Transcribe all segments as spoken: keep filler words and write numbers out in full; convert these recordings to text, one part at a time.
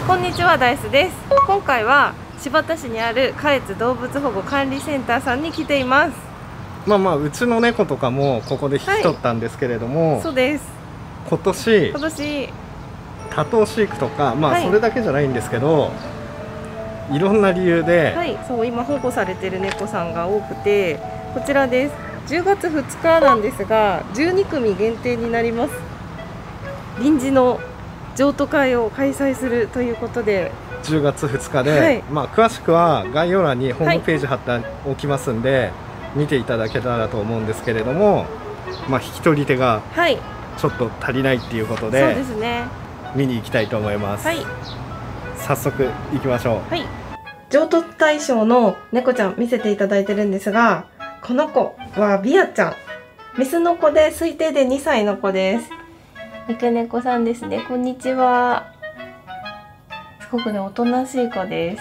こんにちは、ダイスです。今回は新発田市にある下越動物保護管理センターさんに来ています。 まあまあうちの猫とかもここで引き取ったんですけれども、 はい、そうです。 今年今年多頭飼育とか、まあはい、 それだけじゃないんですけど、いろんな理由で、 はい、そう今保護されている猫さんが多くて、こちらです。じゅうがつふつかなんですが、じゅうにくみ限定になります。臨時の譲渡会を開催するということで、 じゅうがつふつかで、はい、まあ詳しくは概要欄にホームページ貼っておきますんで、はい、見ていただけたらと思うんですけれども、まあ引き取り手がちょっと足りないっていうことで、はい、そうですね、見に行きたいと思います。はい、早速行きましょう。はい、 譲渡対象の猫ちゃん見せていただいてるんですが、この子はビアちゃん、メスの子で推定でにさいの子です。三毛猫さんですね。こんにちは。すごくね、おとなしい子です。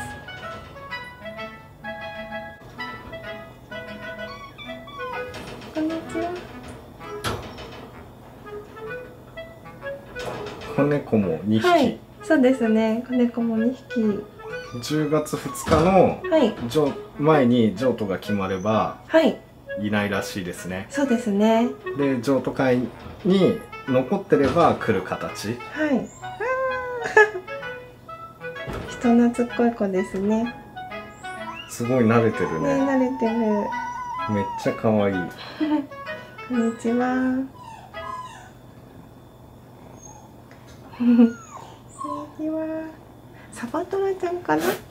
こんにちは。 子猫もにひき。はい、 そうですね。子猫もにひき。 じゅうがつふつかの、はい、前に譲渡が決まれば、はい、いないらしいですね。 そうですね。 で、譲渡会に残ってれば来る形。 はい。人懐っこい子ですね。 すごい慣れてるね。 ね、慣れてる。 めっちゃ可愛い。 こんにちは。こんにちは。サバトラちゃんかな。ね。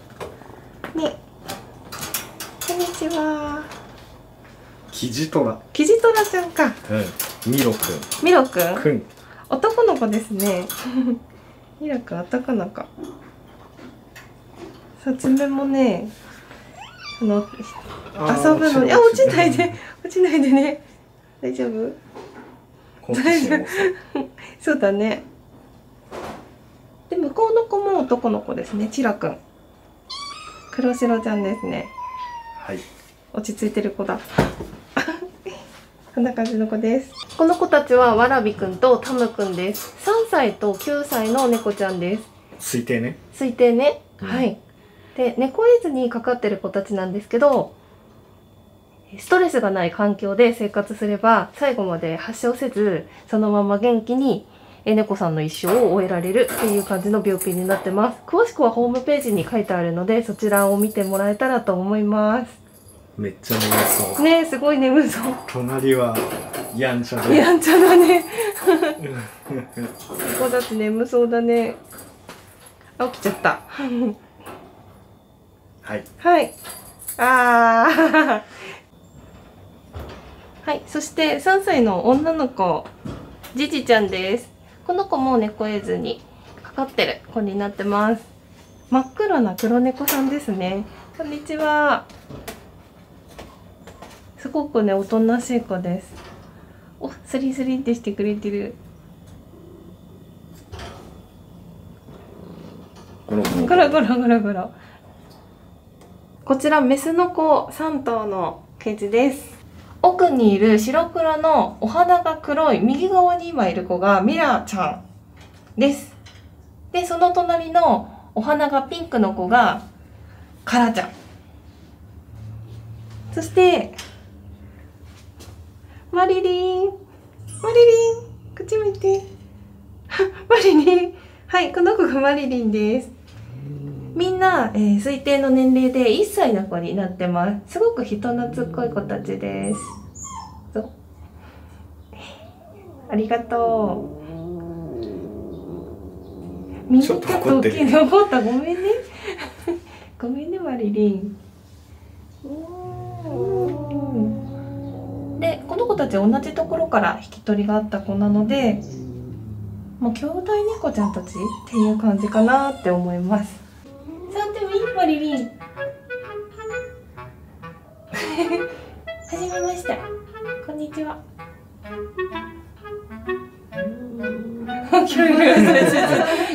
こんにちは。 キジトラ。 キジトラちゃんか。 うん。ミロくん。 ミロくん。くん。男の子ですね。ミロくん、男の子。さつめもね。あの。遊ぶのに、あ、落ちないで。落ちないでね。大丈夫。大丈夫。そうだね。で、向こうの子も男の子ですね。チラくん。黒白ちゃんですね。 はい。 落ち着いてる子だ。こんな感じの子です。この子たちはわらびくんとタムくんです。さんさいときゅうさいの猫ちゃんです。 推定ね。 推定ね。うん、はい。で、猫エイズにかかってる子たちなんですけど、ストレスがない環境で生活すれば最後まで発症せず、そのまま元気に猫さんの一生を終えられるっていう感じの病気になってます。詳しくはホームページに書いてあるので、そちらを見てもらえたらと思います。 めっちゃ眠そう。 ねえ、すごい眠そう。 隣はやんちゃだ。 やんちゃだね。ここだって眠そうだね。あ、起きちゃった。 はい。 はい。ああ。はい、そしてさんさいの女の子、ジジちゃんです。この子も猫エイズにかかってる子になってます。真っ黒な黒猫さんですね。こんにちは。すごくね、おとなしい子です。お、スリスリってしてくれてる。ゴロゴロゴロゴロゴロ。こちらメスの子さんとうのケージです。奥にいる白黒のお肌が黒い右側に今いる子がミラちゃんです。で、その隣のお花がピンクの子がカラちゃん。そしてマリリン、マリリン、口見て。マリリン。はい、この子がマリリンです。みんな、えー、推定の年齢でいっさいの子になってます。すごく人懐っこい子たちです。ありがとう。みんなちょっと大きいね。怒った。ごめんね。ごめんね、マリリン。で、この子たち同じところから引き取りがあった子なので、もう兄弟猫ちゃんたちっていう感じかなって思います。触ってもいい？マリリン。はじめまして。こんにちは。キョロキョロさせちゃった。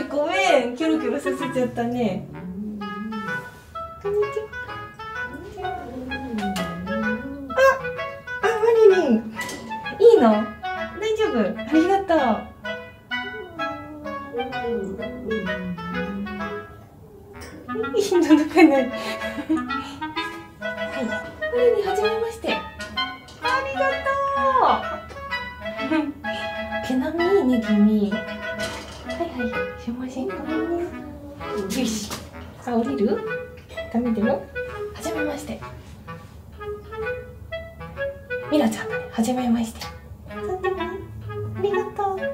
ごめん、キョロキョロさせちゃったね。こんにちは。あ、あ、マリリン。いいの？大丈夫？ありがとう。 届かない。はい、これに初めまして。ありがとう。毛並みいいね、君。はいはい、すいません、ごめんね。よし。あ、降りる？ダメだよ。はじめまして。ミラちゃんだね。はじめまして。ありがとう。は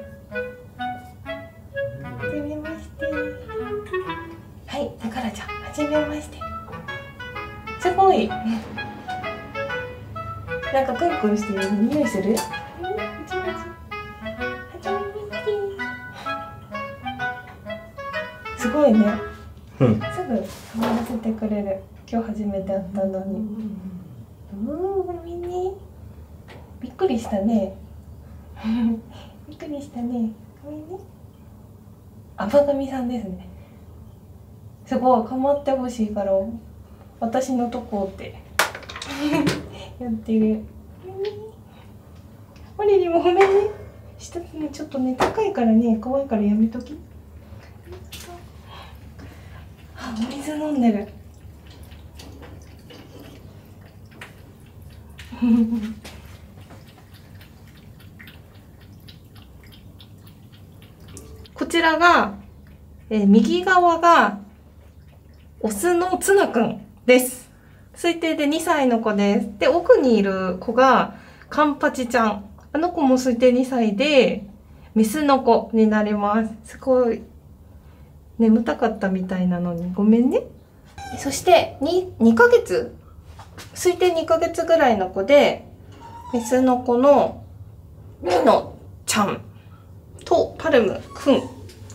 じめまして。はい、だからちゃん、はじめまして。すごい。なんかクンクンしてるの匂いする？すごいね。すぐ触らせてくれる。今日初めて会ったのに。うー、ごめんね。びっくりしたね。びっくりしたね。ごめんね。あばがみさんですね。すごい、かまってほしいから私のとこってやってる。マリリもごめんね。下ね、ちょっとね、高いからね、可愛いからやめとき。あ、お水飲んでる。こちらが、えー、右側がオスのツナくんです。推定でにさいの子です。で、奥にいる子がカンパチちゃん。あの子も推定にさいで、メスの子になります。すごい眠たかったみたいなのにごめんね。そしてに、にかげつ、推定にかげつぐらいの子で、メスの子のミノちゃんとパルムくん。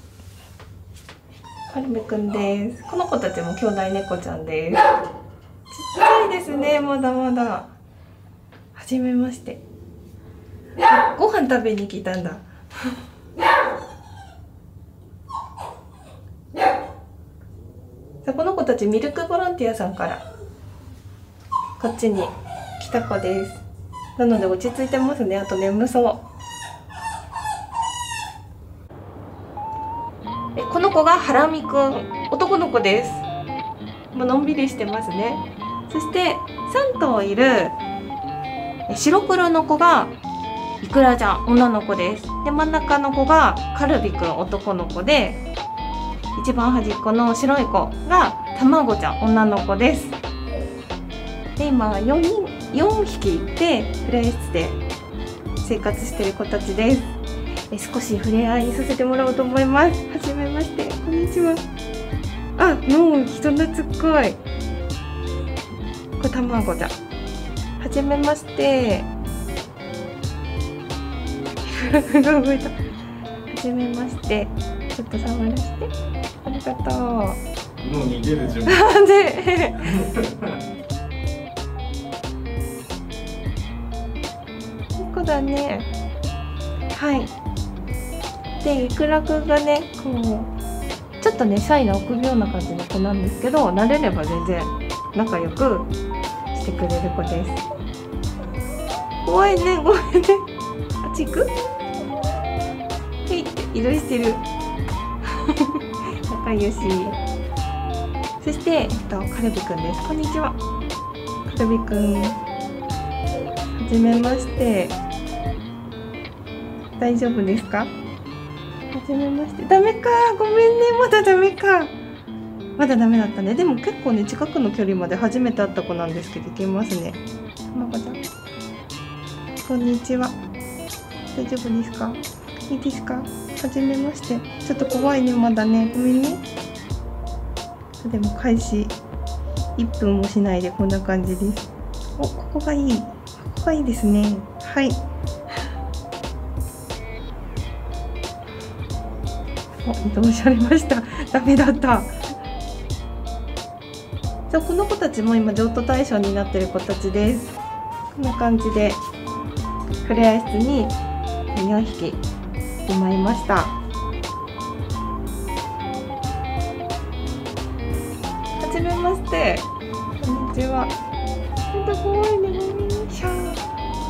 パルムくんです。この子たちも兄弟猫ちゃんです。ちっちゃいですね、まだまだ。はじめまして。ご飯食べに来たんだ。この子たちミルクボランティアさんからこっちに来た子です。なので落ち着いてますね。あと眠そう。えこの子がハラミくん、男の子です。もうのんびりしてますね。そしてさんとういる白黒の子がイクラちゃん、女の子です。で真ん中の子がカルビくん、男の子で、一番端っこの白い子がたまごちゃん、女の子です。で今よにんよんひきでプレイ室で生活している子たちです。え少し触れ合いさせてもらおうと思います。はじめまして、こんにちは。あ、もう人懐っこい。これたまごちゃん。はじめまして。フラグが動いた。はじめまして。ちょっと触らせて。ありがとう。 もう逃げる準備。 なんで。いい子だね。はい。で、イクラくんがね、こうちょっとね、シャイな臆病な感じの子なんですけど、慣れれば全然仲良くしてくれる子です。怖いね、ごめんね。あっち行く？へいって移動してる。仲良し。そして、えっと、カルビくんです。こんにちは。カルビくん。はじめまして。大丈夫ですか？はじめまして。ダメか。ごめんね。まだダメか。まだダメだったね。でも結構ね、近くの距離まで初めて会った子なんですけど、いけますね。まこちゃん。こんにちは。大丈夫ですか？いいですか？はじめまして。ちょっと怖いね、まだね。ごめんね。でも開始いっぷんもしないでこんな感じです。お、ここがいい。ここがいいですね。はい。お、移動されました。ダメだった。じゃあこの子たちも今譲渡対象になってる子たちです。こんな感じでふれあい室によんひきいまいました。はじめまして。こんにちは。ほんと怖いね。ごめんね。シャー。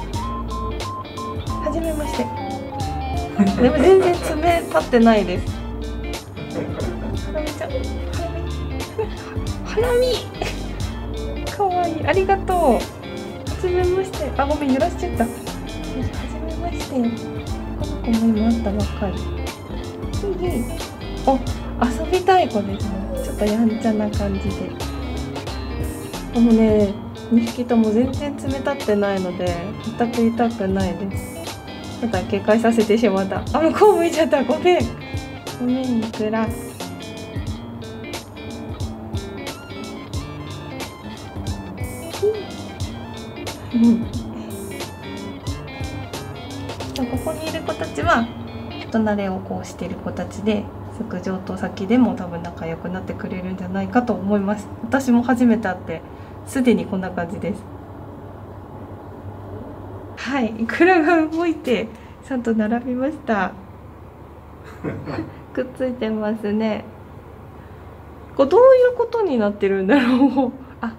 はじめまして。でも全然爪立ってないです。ハラミちゃん。ハラミ。 花見かわいい、ありがとう。はじめまして。あ、ごめん、揺らしちゃった。はじめまして。この子も今会ったばっかり。お、遊びたい子ですね。ちょっとやんちゃな感じで。でもね、にひきとも全然冷たってないので全く痛くないです。ただ警戒させてしまった。あ、向こう向いちゃった。ごめんごめん、いくら。うん、ここにいる子たちは人慣れをこうしている子たちで、すぐ譲渡先でも多分仲良くなってくれるんじゃないかと思います。私も初めて会ってすでにこんな感じです。はい、イクラが動いてちゃんと並びましたくっついてますね。これどういうことになってるんだろうあ、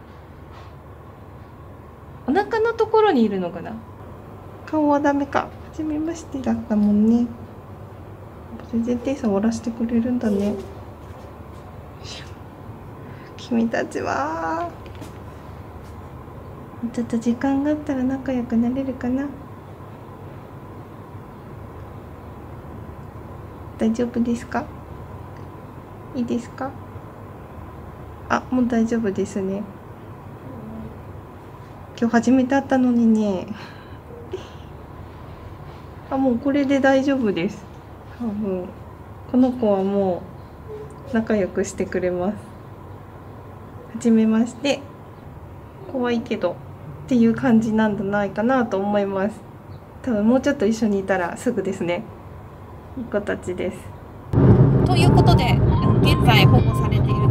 お腹のところにいるのかな。顔はダメか。初めましてだったもんね。全然手触らせてくれるんだね。君たちはちょっと時間があったら仲良くなれるかな。大丈夫ですか？いいですか？あ、もう大丈夫ですね。今日初めて会ったのにね。あ、もうこれで大丈夫です。多分この子はもう仲良くしてくれます。はじめまして。怖いけどっていう感じなんじゃないかなと思います。多分もうちょっと一緒にいたらすぐですね。いい子たちです。ということで、現在保護されている